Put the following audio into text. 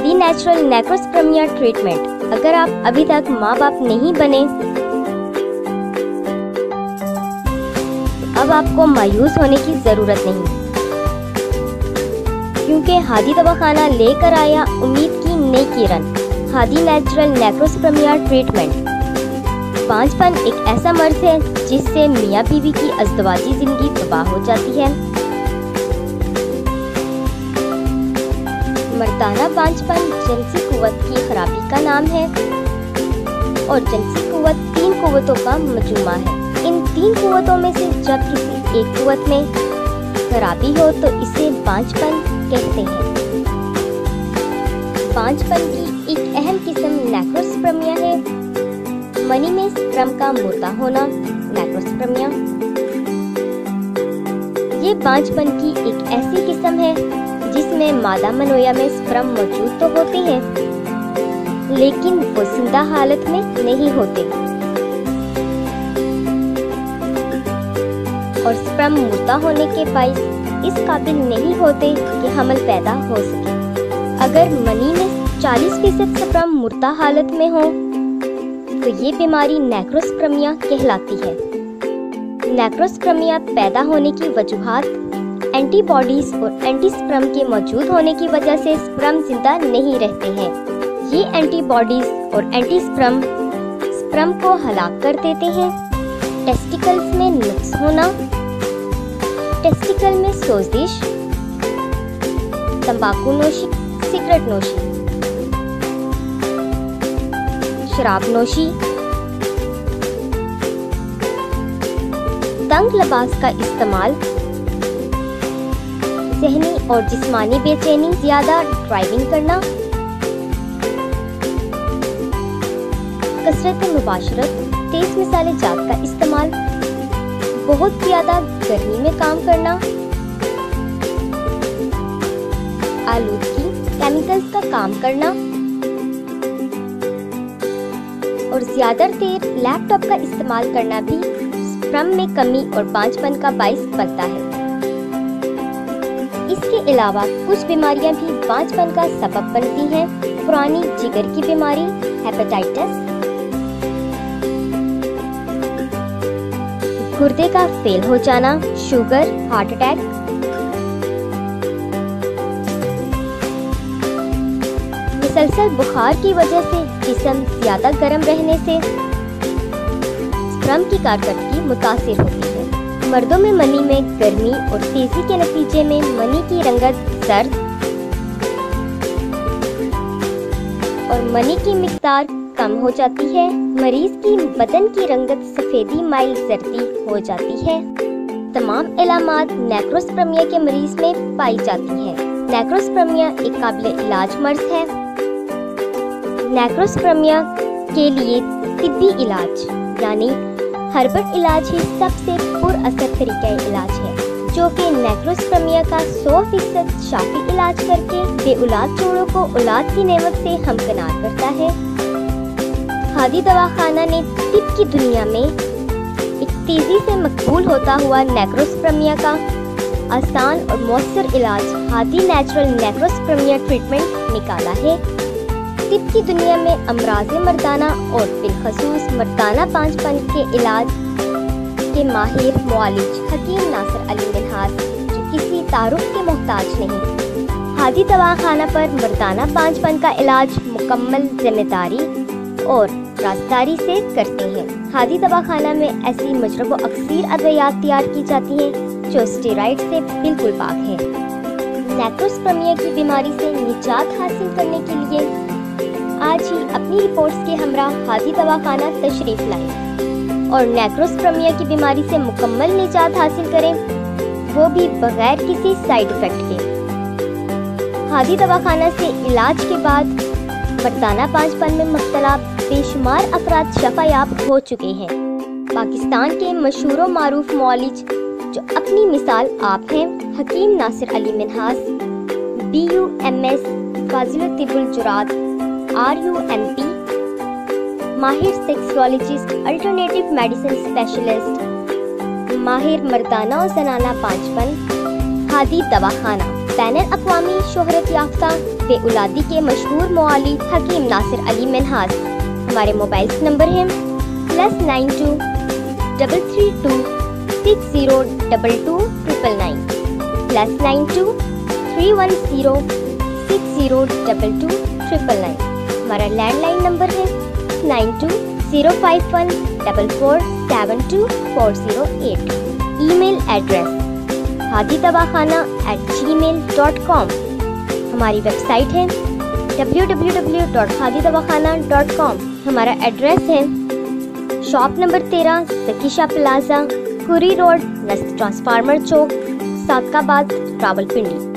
Hadi natural necrospermia treatment. अगर आप अभी तक माँ बाप नहीं बने, अब आपको मायूस होने की जरूरत नहीं, क्योंकि हादी दवाखाना लेकर आया उम्मीद की नई किरण। Hadi natural necrospermia treatment. बांझपन एक ऐसा मर्ज है जिससे मियाँ बीवी की अज़दवाजी जिंदगी तबाह हो जाती है। मर्दाना बांझपन जिनसी कुव्वत की खराबी का नाम है और जिनसी कुव्वत 3 कुव्वतों का मजमूआ है। इन 3 कुव्वतों में से जब किसी एक कुव्वत में खराबी हो तो इसे बांझपन कहते हैं। बांझपन की एक अहम किस्म नेक्रोस्पर्मिया है। मनी में स्पर्म का मुर्दा होना नेक्रोस्पर्मिया। ये बांझपन की एक ऐसी किस्म है जिसमें मादा मनोया में स्पर्म मौजूद तो होते हैं, लेकिन वो जिंदा हालत में नहीं होते और स्पर्म मुर्दा होने के बाइस इस काबिल नहीं होते कि हमल पैदा हो सके। अगर मनी में 40% स्पर्म मुर्दा हालत में हो तो ये बीमारी नेक्रोस्पर्मिया कहलाती है। नेक्रोस्पर्मिया पैदा होने की वजूहात एंटीबॉडीज और एंटीस्पर्म के मौजूद होने की वजह से स्पर्म जिंदा नहीं रहते हैं। ये एंटीबॉडीज और एंटीस्पर्म स्पर्म को हलाक कर देते हैं। टेस्टिकल्स में नुक्स होना, टेस्टिकल में सोजिश, तंबाकू नोशी, सिगरेट नोशी, शराब नोशी, तंग लिबास का इस्तेमाल, ज़हनी और जिस्मानी बेचैनी, ज्यादा ड्राइविंग करना, कसरत मुबाशरत, तेज मिसाले जात का इस्तेमाल, बहुत ज्यादा गर्मी में काम करना, आलूदगी, केमिकल्स का काम करना और ज्यादा देर लैपटॉप का इस्तेमाल करना भी स्पर्म में कमी और बांझपन का बाइस बनता है। इसके अलावा कुछ बीमारियां भी बांझपन का सबब बनती हैं। पुरानी जिगर की बीमारी, हेपेटाइटिस, गुर्दे का फेल हो जाना, शुगर, हार्ट अटैक, मुसलसल बुखार की वजह से जिस्म ज्यादा गर्म रहने से स्पर्म की कारकर्दगी मुतासिर होती है। मर्दों में मनी में गर्मी और तेजी के नतीजे में मनी की रंगत जर्द और मनी की मिकदार कम हो जाती है। मरीज की बदन की रंगत सफेदी माइल जर्दी हो जाती है। तमाम इलामात नेक्रोस्पर्मिया के मरीज में पाई जाती है। नेक्रोस्पर्मिया एक काबिल इलाज मर्ज है। नेक्रोस्पर्मिया के लिए तिब्बी इलाज यानी हर्बल इलाज ही सबसे पुरअसर तरीका इलाज है, जो कि नेक्रोस्पर्मिया का 100% शाफी इलाज करके बेऔलाद जोड़ों को औलाद की नेमत से हमकिनार करता है। हादी दवाखाना ने तिब की दुनिया में एक तेजी से मकबूल होता हुआ नेक्रोस्पर्मिया का आसान और मौसर इलाज हादी नेचुरल नेक्रोस्पर्मिया ट्रीटमेंट निकाला है। तिब की दुनिया में अमराज़े मर्दाना और बिलखसूस मर्दाना बांझपन के इलाज के माहिर मुआलिज हकीम नासिर अली मिन्हास, जो किसी तारुफ के मोहताज नहीं, हादी दवाखाना पर मर्दाना बांझपन का इलाज मुकम्मल जिम्मेदारी और राजदारी से करते हैं। हादी दवाखाना में ऐसी मजरब व अक्सीर अद्वियात तैयार की जाती हैं जो स्टेरॉइड से बिल्कुल पाक है। नेक्रोस्पर्मिया की बीमारी से निजात हासिल करने के लिए आज ही अपनी रिपोर्ट्स के हमरा हादी दवाखाना तशरीफ लाएं और नेक्रोस्पर्मिया की बीमारी से मुकम्मल निजात हासिल करें, वो भी बगैर किसी साइड इफेक्ट के। हादी दवाखाना से इलाज के बाद मर्दाना बांझपन में मुब्तला बेशुमार अफराद शफायाब हो चुके हैं। पाकिस्तान के मशहूर व मारूफ मौलिज जो अपनी मिसाल आप हैं, हकीम नासिर अली मिन्हास, BUMS, फाजिल तिबुल जुरात, RUMP, माहिर सेक्सोलॉजिस्ट, अल्टरनेटिव मेडिसिन स्पेशलिस्ट, माहिर मर्दाना और जनाना बांझपन, हादी दवाखाना। बैनुल-अक़वामी शोहरत याफ्ता बेऔलादी के मशहूर मौलिद हकीम नासिर अली मिन्हाज। हमारे मोबाइल नंबर हैं +92 332 6022 +92 310 6022 हमारा लैंडलाइन नंबर है 920514472408। Email address hadidawakana@gmail.com। हमारी वेबसाइट है www.hadidawakana.com। हमारा एड्रेस है shop number 13 Zakisha plaza, Kuri road, नस्त ट्रांसफार्मर चौक, सादकाबाद, रावलपिंडी।